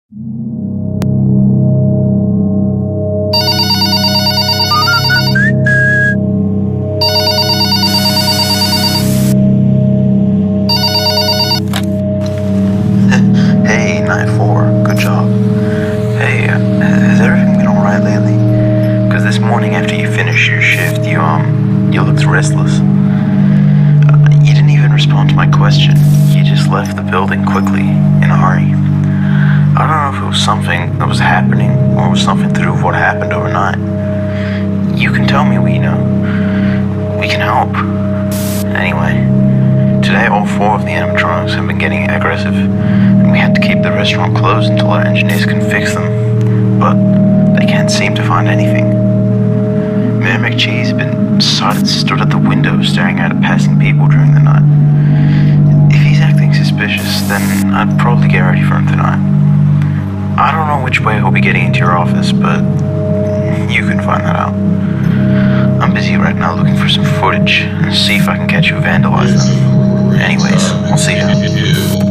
Hey, Night 4, good job. Hey, has everything been alright lately? Because this morning after you finished your shift, you looked restless. You didn't even respond to my question. You just left the building quickly, in a hurry. I don't know if it was something that was happening, or it was something to do with what happened overnight. You can tell me, we can help. Anyway, today all 4 of the animatronics have been getting aggressive, and we had to keep the restaurant closed until our engineers can fix them. But they can't seem to find anything. Mayor McCheese has been stood at the window staring out at passing people during the night. If he's acting suspicious, then I'd probably get ready for him tonight. I don't know which way he'll be getting into your office, but you can find that out. I'm busy right now looking for some footage and see if I can catch you vandalizing them. Anyways, I'll see you.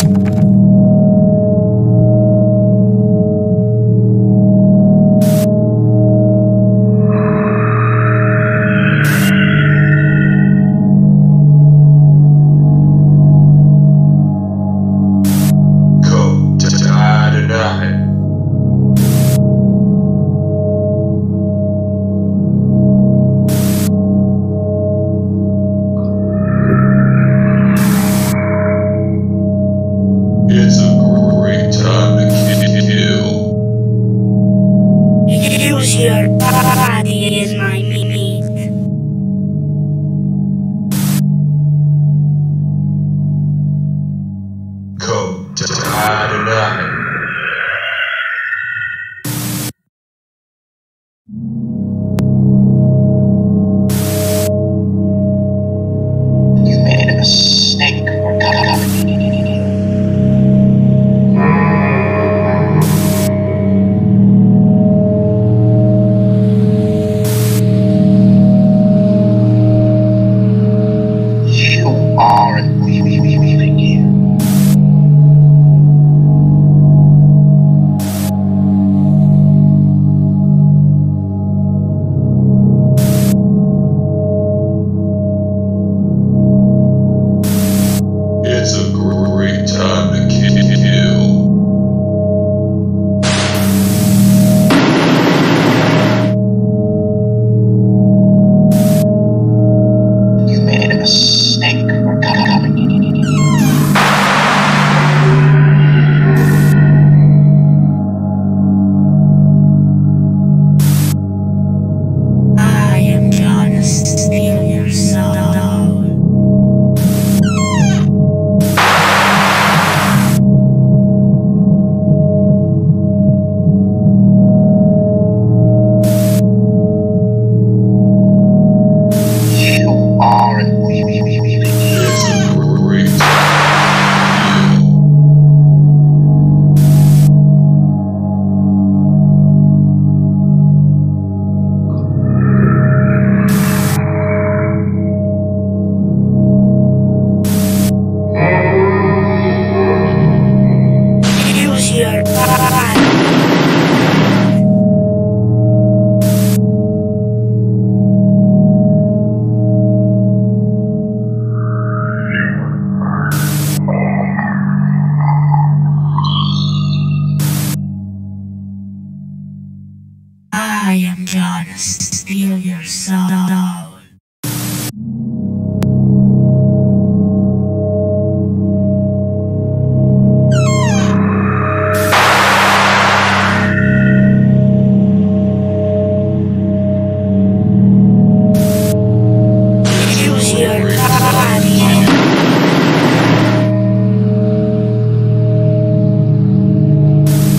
It's a great time to kill. Use your body as my meat. Come to die tonight. You made a mistake for coming. You aren't leaving here. It's a great time to kill. You made a mistake for coming. I am gonna steal your soul. You aren't leaving here. It's a great time to kill. Use your body. I am gonna steal your soul. Use your body.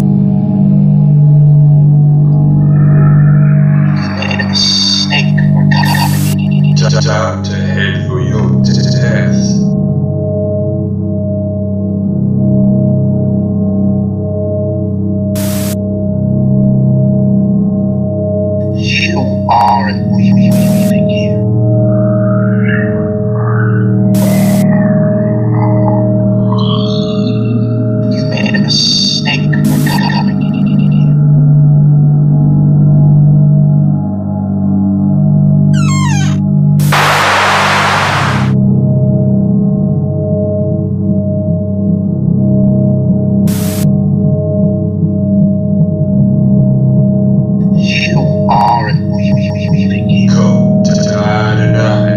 You made a mistake for mistake for coming here. You aren't leaving here. Come to die tonight.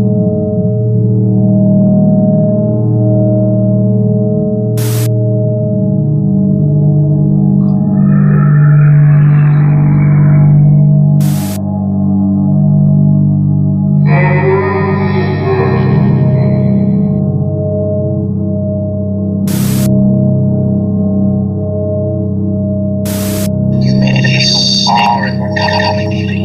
You made a mistake for coming here.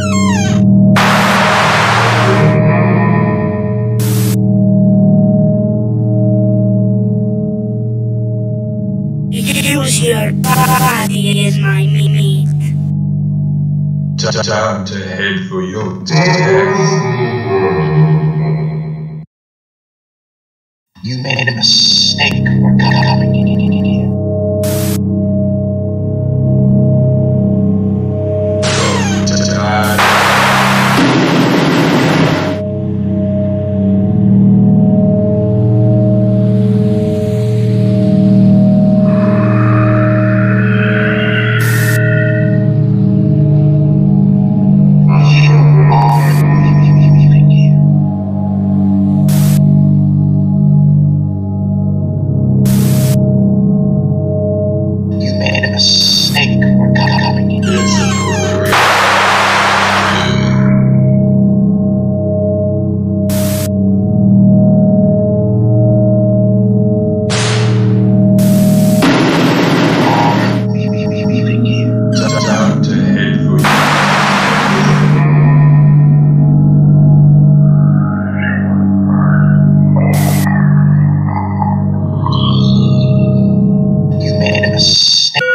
Use your body as my meat. Time to head for your death. You made a mistake for coming here. Come to die. You aren't leaving here. You made a mistake for coming here. It's a great Aren't leaving here. time to head for You made a mistake.